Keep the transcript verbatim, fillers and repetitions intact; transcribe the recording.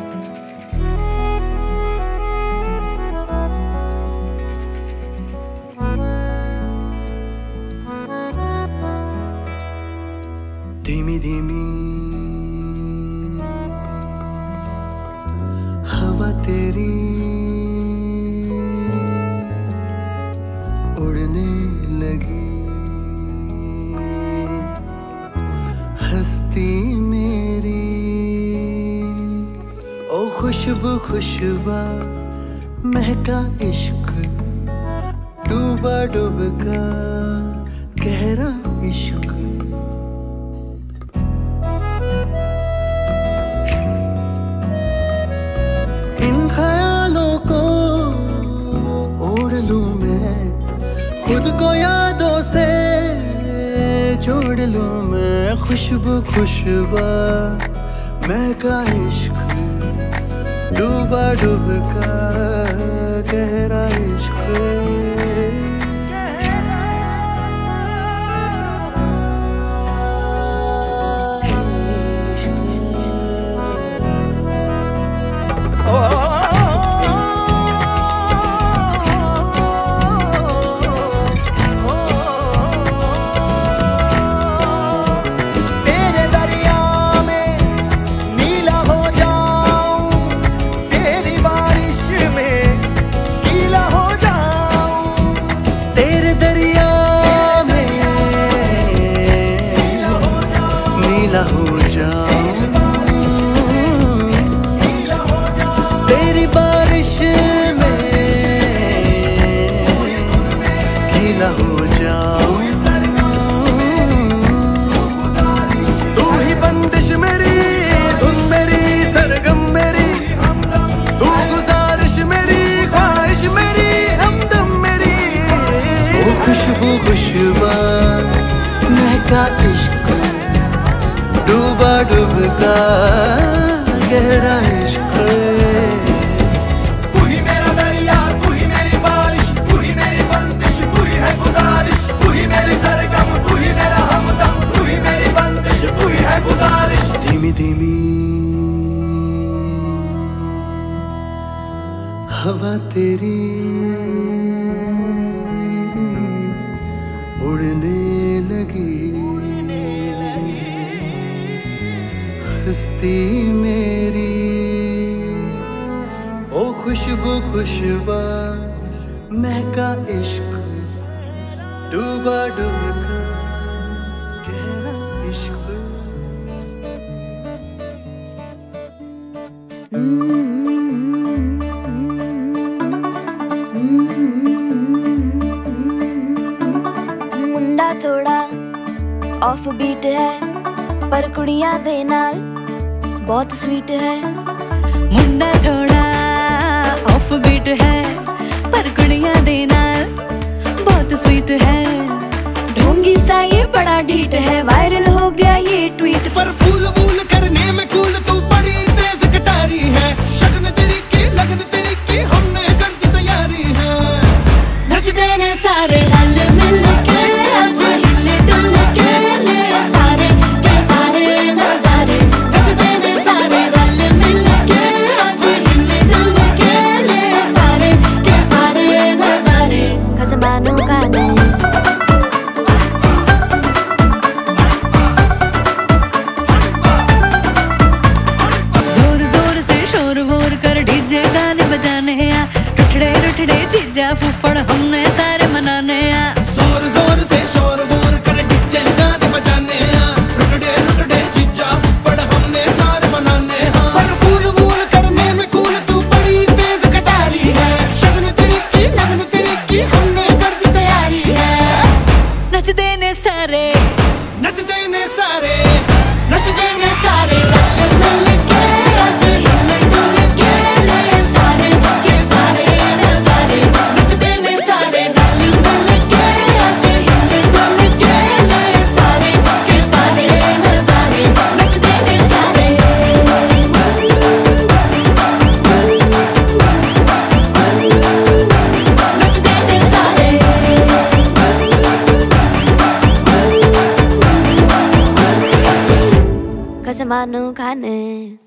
धीमी धीमी हवा तेरी उड़ने लगी, हस्ती मेरी ओ खुशबू खुशबा महका इश्क, डूबा डूबका गहरा इश्क। इन ख्यालों को ओढ़ लूं मैं, खुद को यादों से जोड़ लूं मैं। खुशबू खुशबा महका इश्क, डूबा डूबका गहरा इश्क। हो जाऊं तेरी बारिश में, गीला हो जाऊं। तू ही बंदिश मेरी, धुन मेरी, सरगम मेरी, तू गुजारिश मेरी, ख्वाहिश मेरी, हमदम मेरी। वो खुशबू खुशबा महका इश्क, डूबा डूबका गहरा इश्क। तू ही मेरा दरिया, तू ही मेरी बारिश, तू ही मेरी बंदिश, तू ही है गुजारिश, तू ही मेरी सरगम, तू ही मेरा हमदम, तू ही मेरी बंदिश, तू ही है गुजारिश। धीमी धीमी हवा तेरी उड़ने लगी, हस्ती मेरी ओ खुशबू खुशबा महका इश्क, डूबा डूबका गहरा इश्क। मुंडा थोड़ा ऑफ बीट है पर कुड़ियां दे नाल बहुत स्वीट है। मुंडा थोड़ा ऑफ बीट है पर कुड़ियां दे नाल बहुत स्वीट है। ढोंगी सा ये बड़ा ढीठ है, वायरल हो गया ये ट्वीट पर फूल वूल करने में कूल तू बड़ी तेज कटारी है। शगन तेरी की लगन तेरी की हमने कर दी तैयारी है। नचते ने सारे रल मिल के, आज हिले डुल के ले सारे के सारे नजारे। नचते ने सारे रल मिल के, आज हिले डुल के ले सारे के सारे नजारे। खसबानों का नहीं जीजा फुफड़ हमने सारे मनाने आ। जोर जोर से शोर वोर कर डीजे गाने बजाने आ। रुकड़े रुकड़े जीजा फुफड़ हमने सारे मनाने आ। पर फूल वूल करने में कूल तू बड़ी तेज कटारी है। शगन तेरी की लगन तेरी की हमने कर दी तैयारी है। नचते ने सारे नचते ने सारे नचते ने सारे खसबानों खाने।